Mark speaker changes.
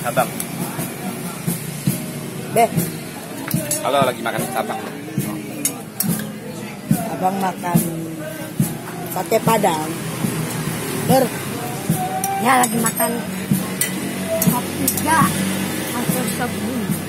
Speaker 1: Abang.
Speaker 2: Deh,
Speaker 1: Kalau lagi makan abang.
Speaker 2: abang makan sate padang. Ber,
Speaker 3: Ya lagi makan top 3 hasil sabun.